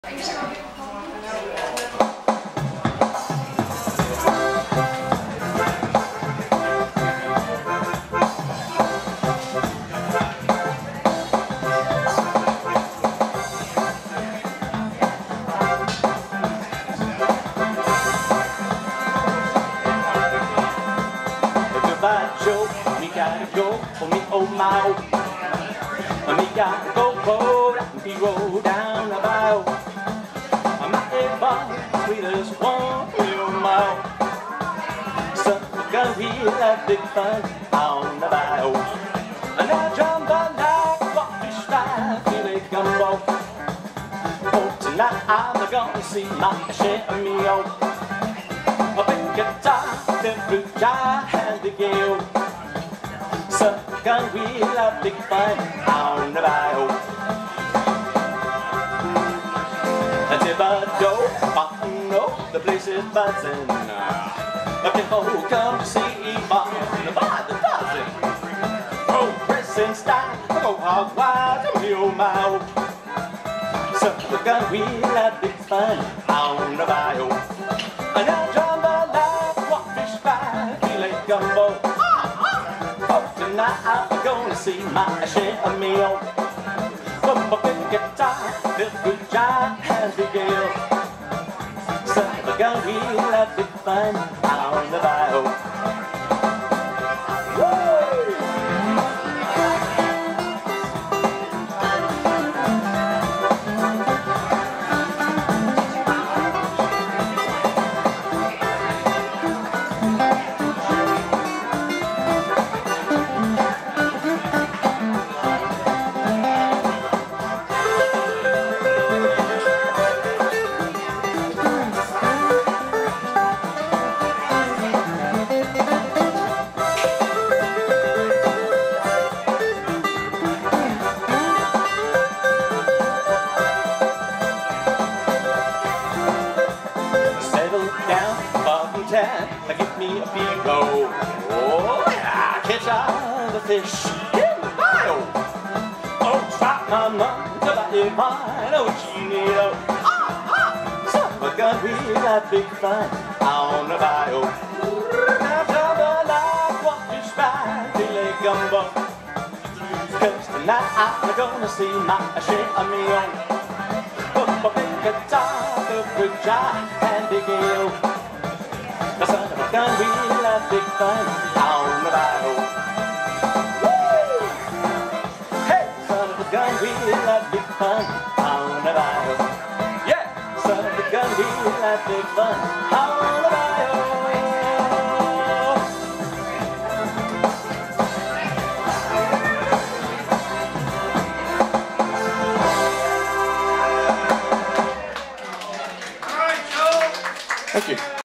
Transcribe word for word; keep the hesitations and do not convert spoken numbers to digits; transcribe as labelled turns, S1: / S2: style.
S1: Joe, me gotta go for me oh my oh. Me gotta go roll down, me roll down the bayou. My ever sweetest one, me oh my oh. So we're gonna really have big fun on the bayou. Now Jambalaya, rockfish fry, filet gumbo. Oh, tonight I'm gonna see my share of me oh. A big guitar, the flute jar, and the gale. So can we have big fun on the bayou? Thibodeau, Fontenot, the place is buzzing. People come to see Yvonne by the dozen. Oh, dressing style, go hog wild, oh my oh. So can we have big fun on the bayou? Now Jambalaya, rockfish fry, filet gumbo. Tonight I'm gonna see my share of meal. From a big guitar, the good job has the gale. So we're gonna really have big fun on the bayou. Give me a pico. Oh yeah, catch all the fish in the bayou. Oh, drop my mom to buy you mine. Oh, Gino. Ah, ah. So we're gonna really have big fun on the bayou. Now Jambalaya, rockfish fry, filet gumbo. Cause tonight I'm gonna see my share of me on. Oh, a big guitar, the good job, and the gale. The son of a gun, we'll have big fun on the bayou. Woo! Hey, son of a gun, we'll have big fun on the bayou. Yeah, son of a gun, we'll have big fun on the bayou. All right, Joe. Thank you.